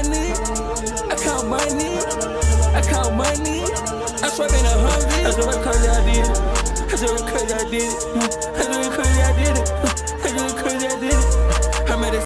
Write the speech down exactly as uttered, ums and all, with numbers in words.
money, I count money, I count money. I swear in a hundred. I swear cause I did it. I swear cause I did it.